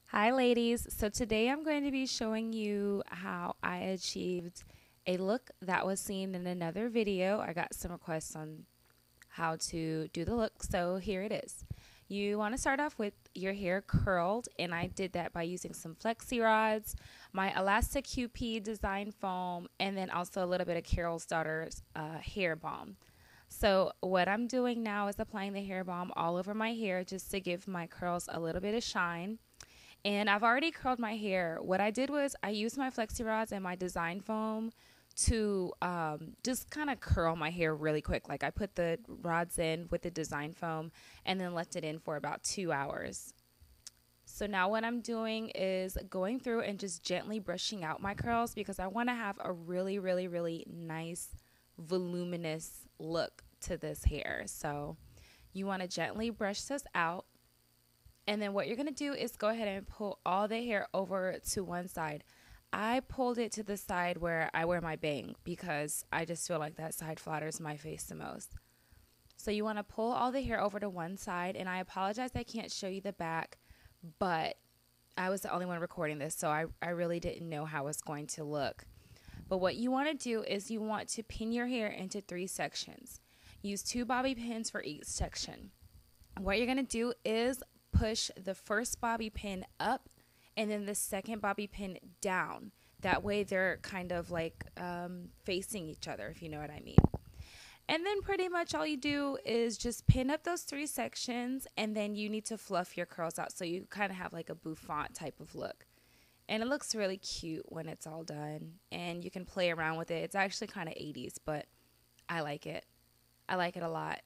Hi ladies, so today I'm going to be showing you how I achieved a look that was seen in another video. I got some requests on how to do the look, so here it is. You want to start off with your hair curled, and I did that by using some flexi rods, my Elastic QP design foam, and then also a little bit of Carol's Daughter's hair balm. So what I'm doing now is applying the hair balm all over my hair just to give my curls a little bit of shine. And I've already curled my hair. What I did was I used my flexi rods and my design foam to just kind of curl my hair really quick. Like I put the rods in with the design foam and then left it in for about 2 hours. So now what I'm doing is going through and just gently brushing out my curls because I want to have a really nice voluminous look to this hair. So you want to gently brush this out. And then what you're going to do is go ahead and pull all the hair over to one side. I pulled it to the side where I wear my bang because I just feel like that side flatters my face the most. So you want to pull all the hair over to one side, and I apologize I can't show you the back, but I was the only one recording this, so I really didn't know how it's going to look. But what you want to do is you want to pin your hair into 3 sections. Use 2 bobby pins for each section. What you're going to do is push the first bobby pin up and then the second bobby pin down. That way they're kind of like facing each other, if you know what I mean. And then pretty much all you do is just pin up those 3 sections, and then you need to fluff your curls out so you kind of have like a bouffant type of look. And it looks really cute when it's all done, and you can play around with it. It's actually kind of 80s, but I like it. I like it a lot.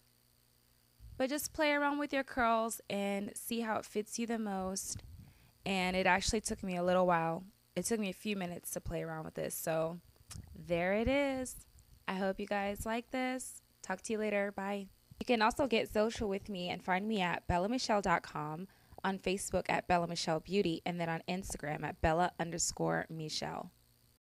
But just play around with your curls and see how it fits you the most. And it actually took me a little while. It took me a few minutes to play around with this. So there it is. I hope you guys like this. Talk to you later. Bye. You can also get social with me and find me at bellamichelle.com, on Facebook at Bella Michelle Beauty, and then on Instagram at Bella_Michelle.